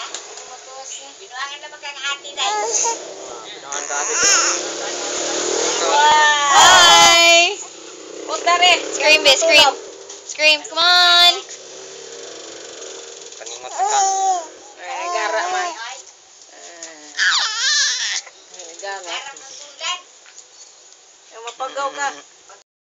Binuangin na magkakahati dahil. Binuangin ka ate. Hi! Punta rin. Scream, be, scream. Scream, come on!